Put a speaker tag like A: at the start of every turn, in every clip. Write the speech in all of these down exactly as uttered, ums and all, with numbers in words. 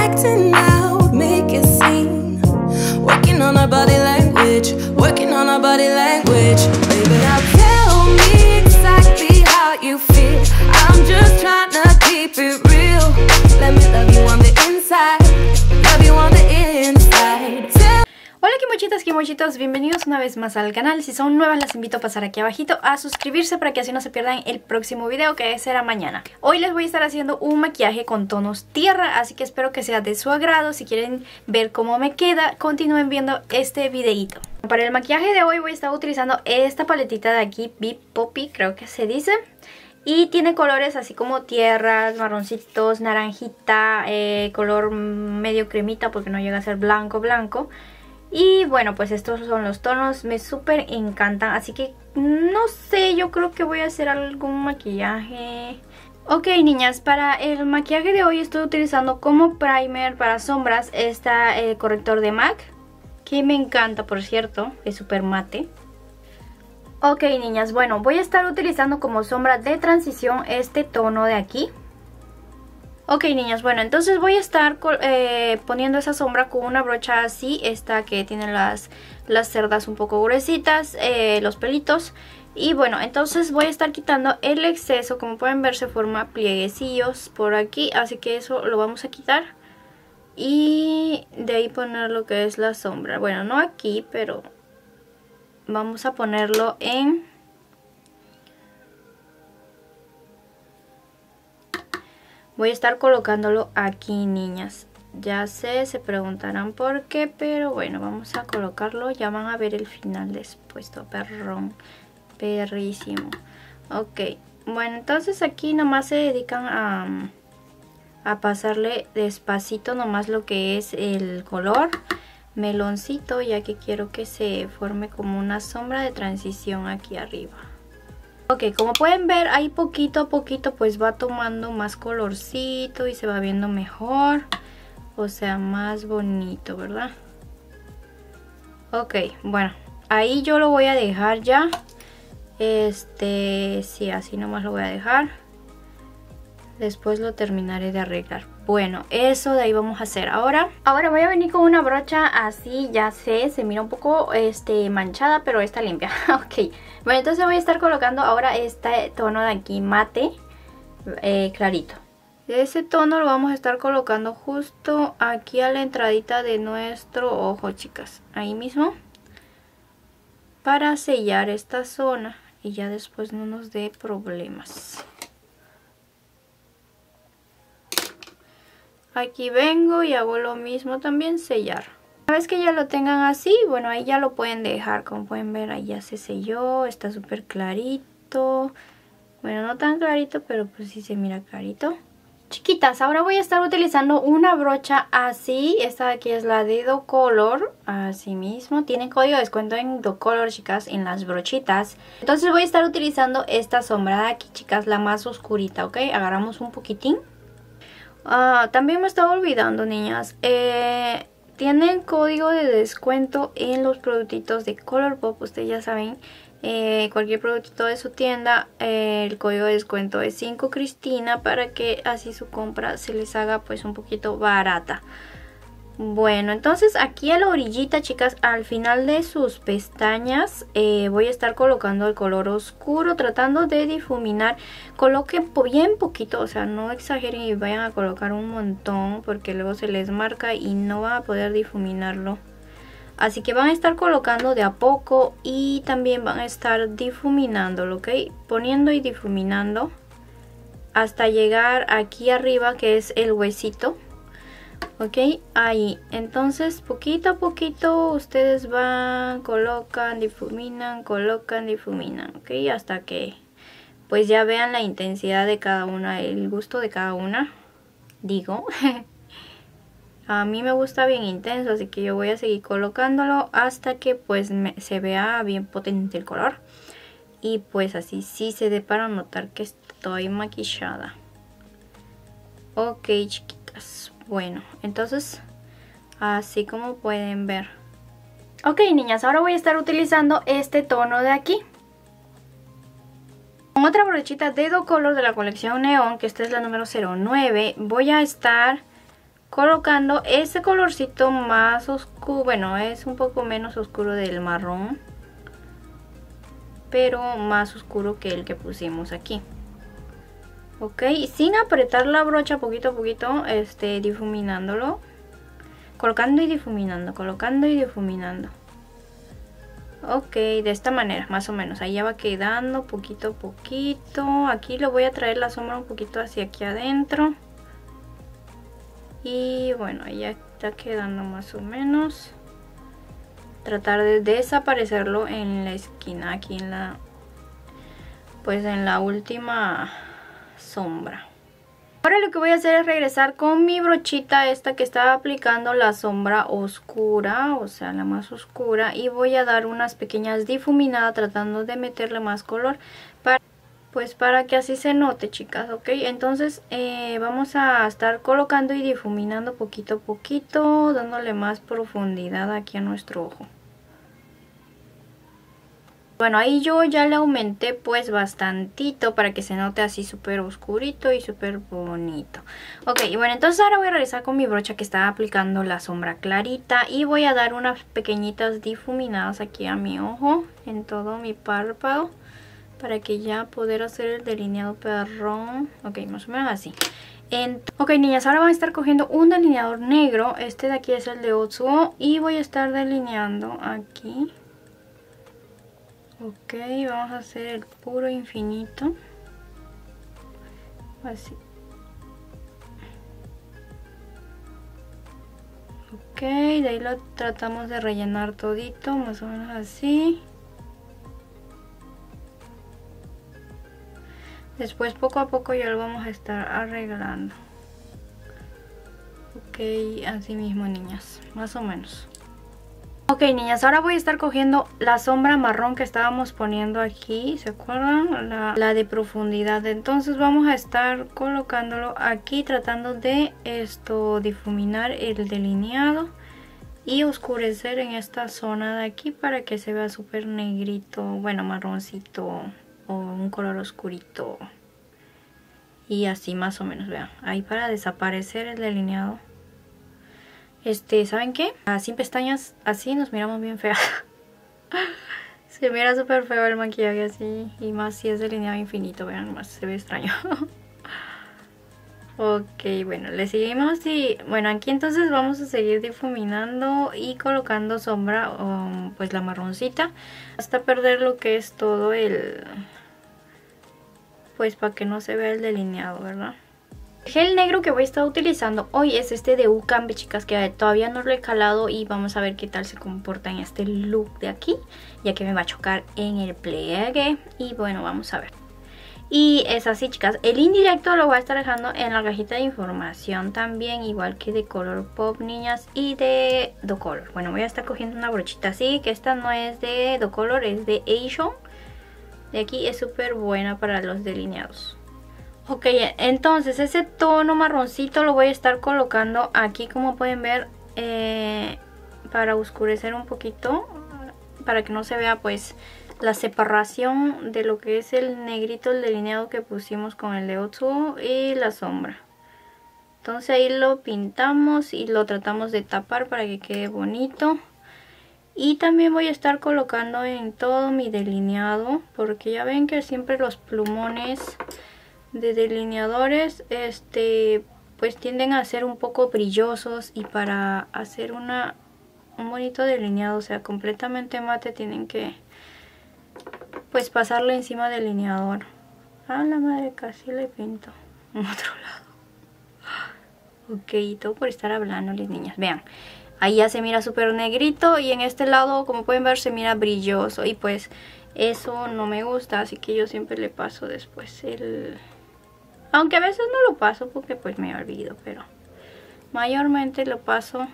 A: acting out, make a scene. Working on our body language, working on our body language. Baby, now tell me exactly how you feel. I'm just trying to keep it real. Let me love you on the inside, love you on the inside. Tell
B: Hola kimochitas, kimochitos, bienvenidos una vez más al canal. Si son nuevas las invito a pasar aquí abajito a suscribirse para que así no se pierdan el próximo video, que será mañana. Hoy les voy a estar haciendo un maquillaje con tonos tierra, así que espero que sea de su agrado. Si quieren ver cómo me queda, continúen viendo este videito. Para el maquillaje de hoy voy a estar utilizando esta paletita de aquí, Be Poppy, creo que se dice. Y tiene colores así como tierras, marroncitos, naranjita, eh, color medio cremita porque no llega a ser blanco blanco. Y bueno, pues estos son los tonos, me súper encantan, así que no sé, yo creo que voy a hacer algún maquillaje. Ok niñas, para el maquillaje de hoy estoy utilizando como primer para sombras este eh, corrector de MAC, que me encanta por cierto, es súper mate. Ok niñas, bueno, voy a estar utilizando como sombra de transición este tono de aquí. Ok niñas, bueno, entonces voy a estar eh, poniendo esa sombra con una brocha así, esta que tiene las, las cerdas un poco gruesitas, eh, los pelitos. Y bueno, entonces voy a estar quitando el exceso, como pueden ver se forma plieguecillos por aquí, así que eso lo vamos a quitar. Y de ahí poner lo que es la sombra, bueno, no aquí, pero vamos a ponerlo en... Voy a estar colocándolo aquí, niñas. Ya sé, se preguntarán por qué, pero bueno, vamos a colocarlo. Ya van a ver el final después, todo perrón, perrísimo. Ok, bueno, entonces aquí nomás se dedican a, a pasarle despacito nomás lo que es el color meloncito, ya que quiero que se forme como una sombra de transición aquí arriba. Ok, como pueden ver, ahí poquito a poquito pues va tomando más colorcito y se va viendo mejor. O sea, más bonito, ¿verdad? Ok, bueno, ahí yo lo voy a dejar ya. Este, sí, así nomás lo voy a dejar. Después lo terminaré de arreglar. Bueno, eso de ahí vamos a hacer. Ahora, ahora voy a venir con una brocha así, ya sé, se mira un poco este, manchada, pero está limpia. Ok, bueno, entonces voy a estar colocando ahora este tono de aquí, mate, eh, clarito. Ese tono lo vamos a estar colocando justo aquí a la entradita de nuestro ojo, chicas. Ahí mismo. Para sellar esta zona y ya después no nos dé problemas. Aquí vengo y hago lo mismo también, sellar. Una vez que ya lo tengan así, bueno, ahí ya lo pueden dejar. Como pueden ver, ahí ya se selló, está súper clarito. Bueno, no tan clarito, pero pues sí se mira clarito. Chiquitas, ahora voy a estar utilizando una brocha así. Esta de aquí es la de DoColor, así mismo. Tiene código de descuento en DoColor, chicas, en las brochitas. Entonces voy a estar utilizando esta sombra de aquí, chicas, la más oscurita, ¿ok? Agarramos un poquitín. Ah, también me estaba olvidando, niñas. Eh, tienen código de descuento en los productitos de Colourpop. Ustedes ya saben, eh, cualquier productito de su tienda, eh, el código de descuento es cinco Cristina, para que así su compra se les haga pues un poquito barata. Bueno, entonces aquí a la orillita, chicas, al final de sus pestañas eh, voy a estar colocando el color oscuro, tratando de difuminar. Coloquen bien poquito, o sea, no exageren y vayan a colocar un montón, porque luego se les marca y no van a poder difuminarlo. Así que van a estar colocando de a poco y también van a estar difuminándolo, ¿ok? Poniendo y difuminando hasta llegar aquí arriba, que es el huesito. Ok, ahí, entonces poquito a poquito ustedes van, colocan, difuminan, colocan, difuminan, ok, hasta que pues ya vean la intensidad de cada una, el gusto de cada una, digo. A mí me gusta bien intenso, así que yo voy a seguir colocándolo hasta que pues me, se vea bien potente el color. Y pues así sí se dé para notar que estoy maquillada. Ok, chiquitas. Bueno, entonces así como pueden ver. Ok, niñas, ahora voy a estar utilizando este tono de aquí. Con otra brochita de DoColor de la colección Neón, que esta es la número cero nueve, voy a estar colocando ese colorcito más oscuro, bueno, es un poco menos oscuro del marrón, pero más oscuro que el que pusimos aquí. Ok, sin apretar la brocha, poquito a poquito, este, difuminándolo, colocando y difuminando, colocando y difuminando. Ok, de esta manera, más o menos, ahí ya va quedando poquito a poquito. Aquí le voy a traer la sombra un poquito hacia aquí adentro. Y bueno, ahí ya está quedando más o menos. Tratar de desaparecerlo en la esquina, aquí en la, pues en la última sombra. Ahora lo que voy a hacer es regresar con mi brochita esta que estaba aplicando la sombra oscura, o sea la más oscura, y voy a dar unas pequeñas difuminadas tratando de meterle más color para, pues para que así se note, chicas, ok. Entonces eh, vamos a estar colocando y difuminando poquito a poquito, dándole más profundidad aquí a nuestro ojo. Bueno, ahí yo ya le aumenté pues bastantito para que se note así súper oscurito y súper bonito. Ok, y bueno, entonces ahora voy a regresar con mi brocha que estaba aplicando la sombra clarita y voy a dar unas pequeñitas difuminadas aquí a mi ojo, en todo mi párpado, para que ya poder hacer el delineado perrón. Ok, más o menos así. En... Ok, niñas, ahora voy a estar cogiendo un delineador negro. Este de aquí es el de Otsuo y voy a estar delineando aquí. Ok, vamos a hacer el puro infinito. Así. Ok, de ahí lo tratamos de rellenar todito, más o menos así. Después poco a poco ya lo vamos a estar arreglando. Ok, así mismo, niñas, más o menos. Ok, niñas, ahora voy a estar cogiendo la sombra marrón que estábamos poniendo aquí, ¿se acuerdan? La, la de profundidad. Entonces vamos a estar colocándolo aquí, tratando de esto difuminar el delineado y oscurecer en esta zona de aquí para que se vea súper negrito, bueno, marroncito o un color oscurito. Y así más o menos, vean, ahí para desaparecer el delineado. Este, ¿saben qué? Sin pestañas, así nos miramos bien feas. Se mira súper feo el maquillaje así. Y más si es delineado infinito, vean, más se ve extraño. Ok, bueno, le seguimos y... Bueno, aquí entonces vamos a seguir difuminando y colocando sombra, um, pues la marroncita, hasta perder lo que es todo el... Pues para que no se vea el delineado, ¿verdad? El gel negro que voy a estar utilizando hoy es este de Ucambe, chicas, que todavía no lo he calado y vamos a ver qué tal se comporta en este look de aquí, ya que me va a chocar en el pliegue. Y bueno, vamos a ver. Y es así, chicas, el indirecto lo voy a estar dejando en la cajita de información también, igual que de Colourpop, niñas, y de Docolor. Bueno, voy a estar cogiendo una brochita así, que esta no es de Docolor, es de Asian. De aquí es súper buena para los delineados. Ok, entonces ese tono marroncito lo voy a estar colocando aquí, como pueden ver, eh, para oscurecer un poquito, para que no se vea pues la separación de lo que es el negrito, el delineado que pusimos con el de Otsuo y la sombra. Entonces ahí lo pintamos y lo tratamos de tapar para que quede bonito. Y también voy a estar colocando en todo mi delineado, porque ya ven que siempre los plumones de delineadores este pues tienden a ser un poco brillosos, y para hacer una un bonito delineado, o sea completamente mate, tienen que pues pasarlo encima del delineador. A la madre, casi le pinto en otro lado. Ok, todo por estar hablándoles, niñas. Vean, ahí ya se mira súper negrito y en este lado, como pueden ver, se mira brilloso, y pues eso no me gusta, así que yo siempre le paso después el... Aunque a veces no lo paso porque pues me olvido, pero mayormente lo paso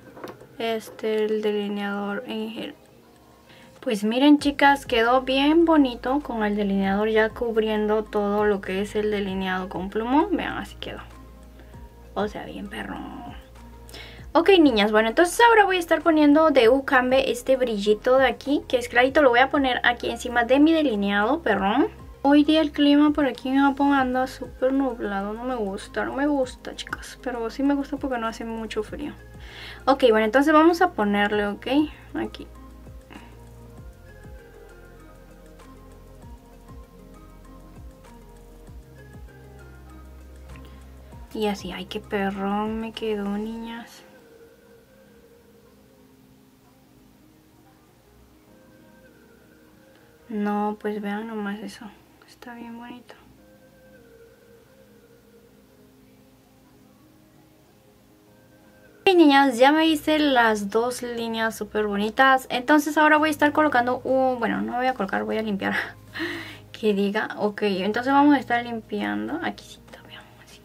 B: este el delineador en gel. Pues miren, chicas, quedó bien bonito con el delineador ya cubriendo todo lo que es el delineado con plumón. Vean, así quedó. O sea, bien perrón. Ok, niñas, bueno, entonces ahora voy a estar poniendo de Ucambe este brillito de aquí, que es clarito. Lo voy a poner aquí encima de mi delineado perrón. Hoy día el clima por aquí en Japón anda súper nublado, no me gusta, no me gusta, chicas, pero sí me gusta porque no hace mucho frío. Ok, bueno, entonces vamos a ponerle, ok, aquí. Y así, ay, qué perrón me quedó, niñas. No, pues vean nomás eso, está bien bonito. Ok, niñas, ya me hice las dos líneas súper bonitas. Entonces ahora voy a estar colocando un... Bueno, no voy a colocar, voy a limpiar. Que diga, ok, entonces vamos a estar limpiando. Aquí sí, vean, así.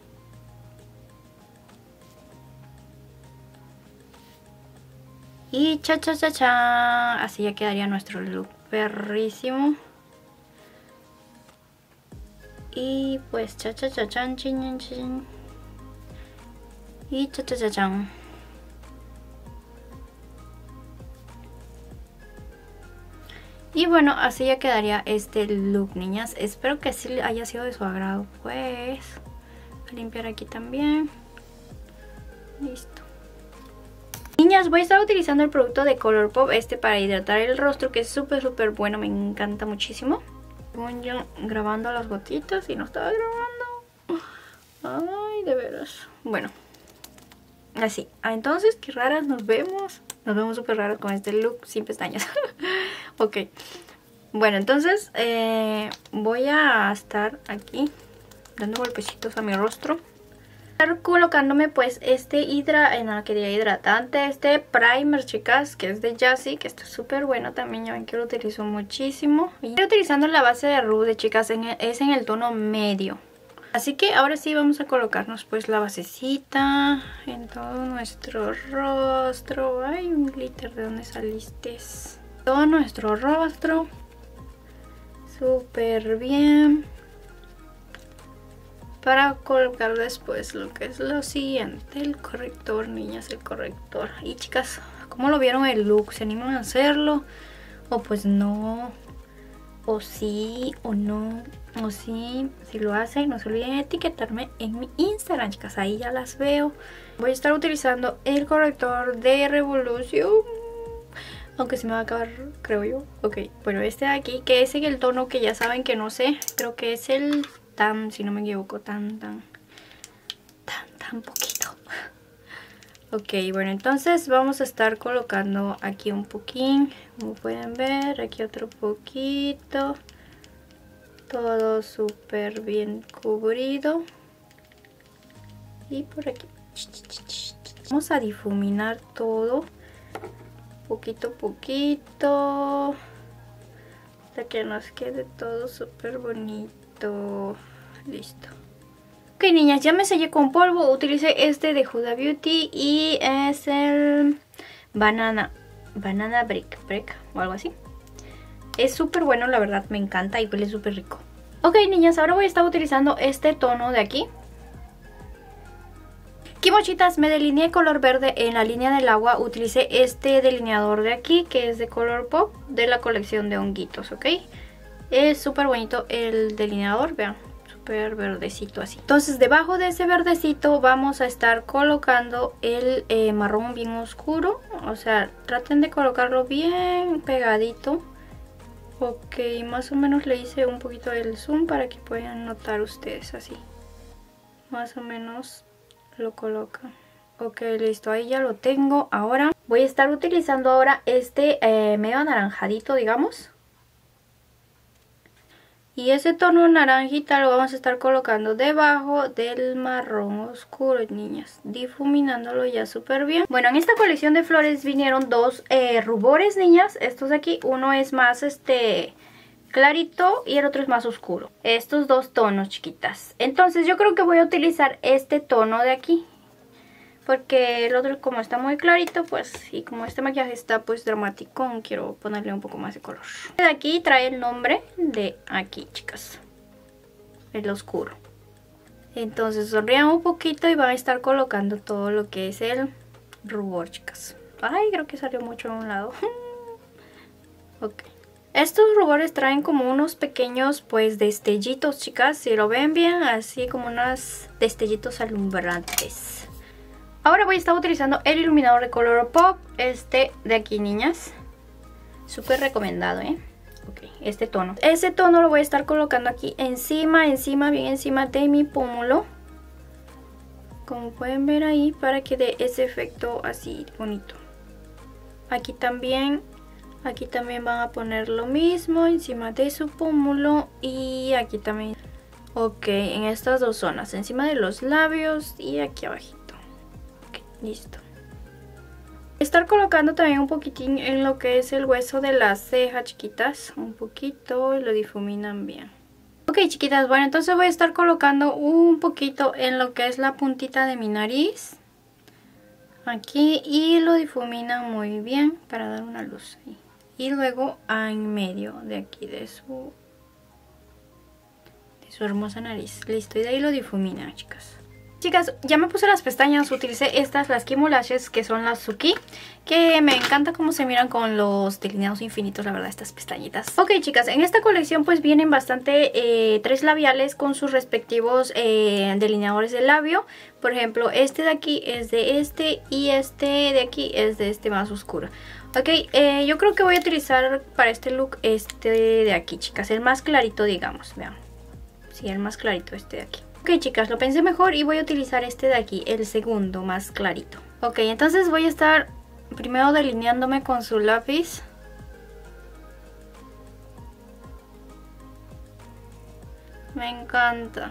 B: Y cha cha cha cha. Así ya quedaría nuestro look perrísimo. Y pues cha cha cha chan chin chin. Y cha cha cha chan. Y bueno, así ya quedaría este look, niñas. Espero que sí haya sido de su agrado. Pues voy a limpiar aquí también. Listo. Niñas, voy a estar utilizando el producto de Colourpop este para hidratar el rostro, que es súper súper bueno, me encanta muchísimo. Según yo grabando las gotitas y no estaba grabando. Ay, de veras. Bueno, así. Ah, entonces, qué raras nos vemos. Nos vemos súper raras con este look sin pestañas. Ok. Bueno, entonces eh, voy a estar aquí dando golpecitos a mi rostro. Estar colocándome pues este hidra, en la que diga hidratante, este primer, chicas, que es de Jassi, que está súper bueno también, ya ven que lo utilizo muchísimo. Y estoy utilizando la base de Rude, chicas, en el, es en el tono medio. Así que ahora sí vamos a colocarnos pues la basecita en todo nuestro rostro. Ay, un glitter, ¿de dónde saliste? Todo nuestro rostro. Súper bien. Para colocar después lo que es lo siguiente, el corrector, niñas, el corrector. Y chicas, ¿cómo lo vieron el look? ¿Se animan a hacerlo? O pues no. O sí, o no. O sí, si lo hacen, no se olviden etiquetarme en mi Instagram, chicas. Ahí ya las veo. Voy a estar utilizando el corrector de Revolution. Aunque se me va a acabar, creo yo. Ok, bueno, este de aquí, que es en el tono que ya saben que no sé. Creo que es el tan, si no me equivoco, tan, tan, tan, tan poquito. Ok, bueno, entonces vamos a estar colocando aquí un poquín. Como pueden ver, aquí otro poquito. Todo súper bien cubrido. Y por aquí. Vamos a difuminar todo. Poquito a poquito. Hasta que nos quede todo súper bonito. Listo. Ok, niñas, ya me sellé con polvo. Utilicé este de Huda Beauty y es el Banana Banana Brick, Brick o algo así. Es súper bueno, la verdad, me encanta y huele súper rico. Ok, niñas, ahora voy a estar utilizando este tono de aquí. Kimochitas, me delineé color verde en la línea del agua. Utilicé este delineador de aquí, que es de Colourpop, de la colección de honguitos, ¿ok? Es súper bonito el delineador, vean, súper verdecito así. Entonces, debajo de ese verdecito vamos a estar colocando el eh, marrón bien oscuro. O sea, traten de colocarlo bien pegadito. Ok, más o menos le hice un poquito el zoom para que puedan notar ustedes así. Más o menos lo colocan. Ok, listo, ahí ya lo tengo. Ahora voy a estar utilizando ahora este eh, medio anaranjadito, digamos. Y ese tono naranjita lo vamos a estar colocando debajo del marrón oscuro, niñas. Difuminándolo ya súper bien. Bueno, en esta colección de flores vinieron dos eh, rubores, niñas. Estos de aquí, uno es más este clarito y el otro es más oscuro. Estos dos tonos, chiquitas. Entonces yo creo que voy a utilizar este tono de aquí. Porque el otro, como está muy clarito, pues, y como este maquillaje está pues dramático, quiero ponerle un poco más de color. De aquí trae el nombre de aquí, chicas. El oscuro. Entonces sonrían un poquito y van a estar colocando todo lo que es el rubor, chicas. Ay, creo que salió mucho a un lado. Ok. Estos rubores traen como unos pequeños pues destellitos, chicas. Si lo ven bien, así como unos destellitos alumbrantes. Ahora voy a estar utilizando el iluminador de Colourpop. Este de aquí, niñas. Súper recomendado, ¿eh? Ok, este tono. Ese tono lo voy a estar colocando aquí encima, encima, bien encima de mi pómulo. Como pueden ver ahí, para que dé ese efecto así bonito. Aquí también... Aquí también van a poner lo mismo encima de su pómulo y aquí también. Ok, en estas dos zonas, encima de los labios y aquí abajito. Ok, listo. Estar colocando también un poquitín en lo que es el hueso de las cejas, chiquitas. Un poquito y lo difuminan bien. Ok, chiquitas, bueno, entonces voy a estar colocando un poquito en lo que es la puntita de mi nariz. Aquí y lo difuminan muy bien para dar una luz ahí. Y luego en medio de aquí de su, de su hermosa nariz. Listo, y de ahí lo difumina, chicas. Chicas, ya me puse las pestañas, utilicé estas, las Kimo Lashes, que son las Suki, que me encanta cómo se miran con los delineados infinitos, la verdad, estas pestañitas. Ok, chicas, en esta colección pues vienen bastante eh, tres labiales con sus respectivos eh, delineadores de labio. Por ejemplo, este de aquí es de este y este de aquí es de este más oscuro. Ok, eh, yo creo que voy a utilizar para este look este de aquí, chicas, el más clarito, digamos, vean. Sí, el más clarito, este de aquí. Ok, chicas, lo pensé mejor y voy a utilizar este de aquí, el segundo más clarito. Ok, entonces voy a estar primero delineándome con su lápiz. Me encanta.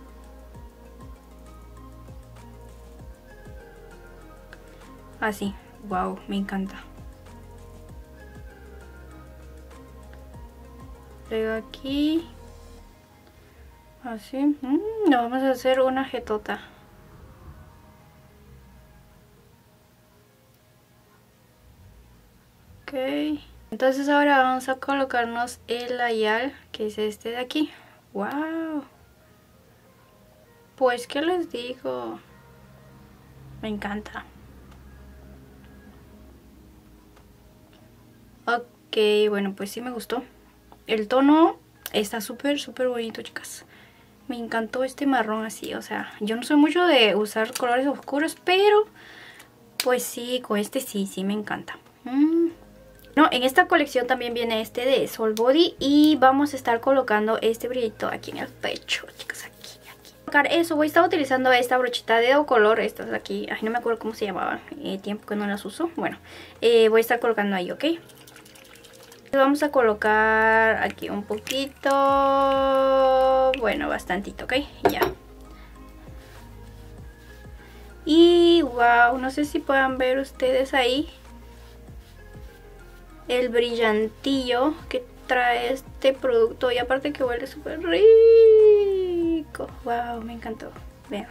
B: Así, wow, me encanta. Luego aquí. Así, mm, no, vamos a hacer una jetota. Ok, entonces ahora vamos a colocarnos el labial, que es este de aquí. Wow. Pues, ¿qué les digo? Me encanta. Ok, bueno, pues sí me gustó. El tono está súper, súper bonito, chicas. Me encantó este marrón así, o sea, yo no soy mucho de usar colores oscuros, pero pues sí, con este sí, sí me encanta. Mm. No, en esta colección también viene este de Soul Body y vamos a estar colocando este brillito aquí en el pecho, chicas, aquí, aquí. Eso, voy a estar utilizando esta brochita de color, estas de aquí, ay, no me acuerdo cómo se llamaban, eh, tiempo que no las uso. Bueno, eh, voy a estar colocando ahí, ¿ok? Vamos a colocar aquí un poquito, bueno, bastantito, ¿ok? Ya. Y wow, no sé si puedan ver ustedes ahí el brillantillo que trae este producto. Y aparte que huele súper rico. Wow, me encantó. Vean.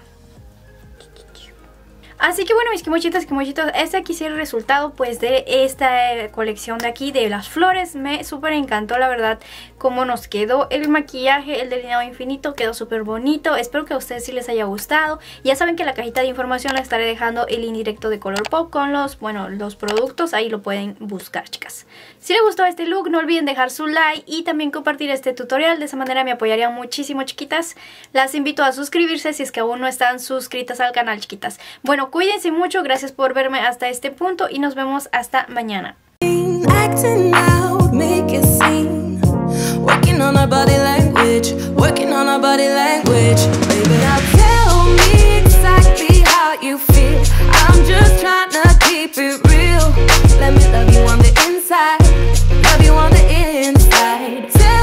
B: Así que bueno, mis kimochitas, kimochitos, este aquí sí es el resultado pues de esta colección de aquí, de las flores. Me súper encantó, la verdad, cómo nos quedó el maquillaje, el delineado infinito, quedó súper bonito. Espero que a ustedes sí les haya gustado. Ya saben que en la cajita de información les estaré dejando el link directo de Colourpop con los, bueno, los productos, ahí lo pueden buscar, chicas. Si les gustó este look, no olviden dejar su like y también compartir este tutorial, de esa manera me apoyarían muchísimo, chiquitas. Las invito a suscribirse si es que aún no están suscritas al canal, chiquitas. Bueno, cuídense mucho, gracias por verme hasta este punto y nos vemos hasta mañana.
A: Acting out, make a scene. Working on our body language, working on our body language. Baby, now tell me exactly how you feel. I'm just